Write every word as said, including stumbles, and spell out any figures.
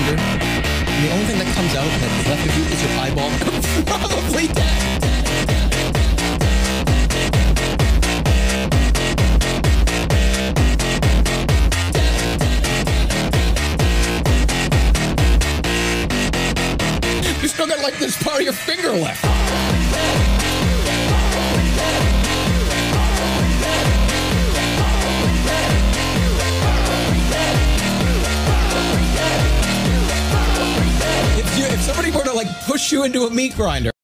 grinder, and the only thing that comes out that's left of you is your eyeball. Probably dead. You still got like this part of your finger left. If, you, if somebody were to like push you into a meat grinder,